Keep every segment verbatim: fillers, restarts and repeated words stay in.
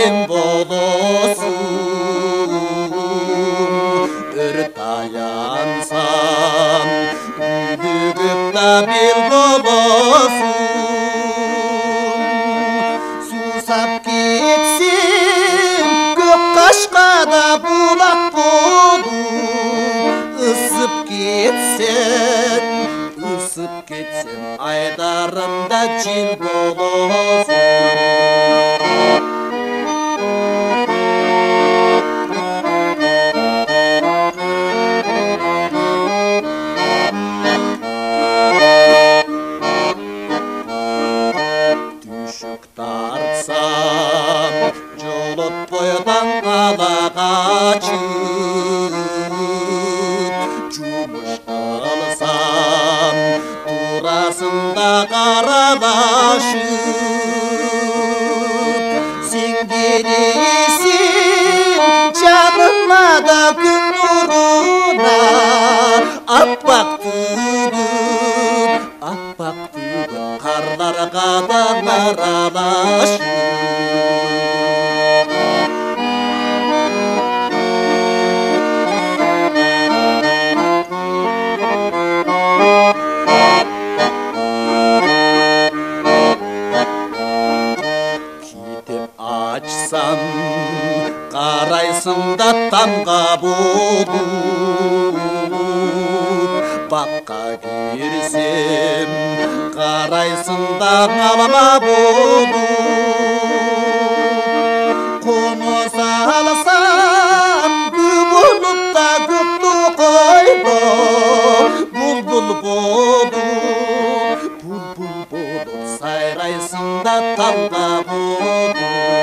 кетсем болосуң, өр таянсам гүлү табил болосуң. Суусап кетсем көк кашкада булак болуп, ысып кетсем, ысып кетсем айдарымда жил болосуң. Түйшүк артсам жолопойдан ала качып, жумуш кылсам турасың да каралашып. Сен келесиң жаныма да нуруна, Аппактыгың, Аппактыгың карларга да аралашып. Китеп ачсам карайсың да тамга болуп, бакка кирсем карайсың да алма болуп. Коно салсам гүлү көктү койдо, булбул болуп, булбул болуп сайрайсың да талга болуп.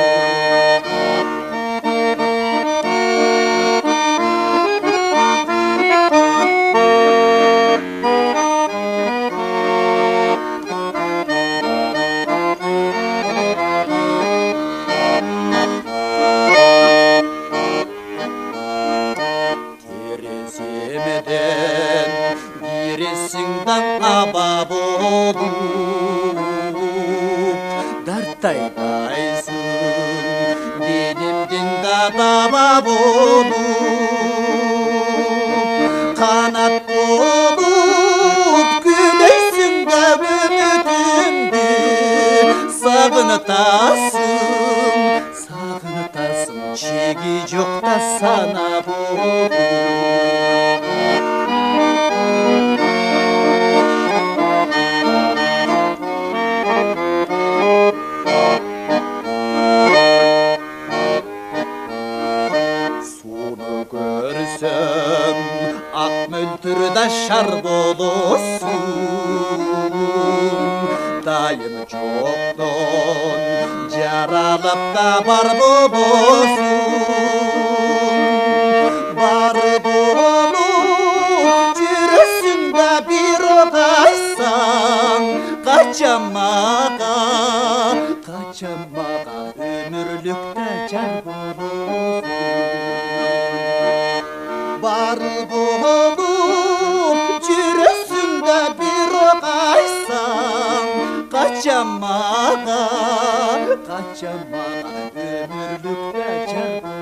Келесиңден аба болуп, дартайдайсың денемден да таба болуп. Канат болуп күлөйсүң да үмүтүмдү, сагынтасың, сагынтасың чеги жок да сана болуп. Көрсөм ак мөлтүрдө шар болосуң, дайым жоктон жаралап да бар болосуң. Бар болуп жүрөсүң да бир айсаң, качамага, качамага өмүрлүктө жар болосуң. Бар болуп жүрөсүң да бир айсаң, качамага, качамага өмүрлүктө жар болосуң.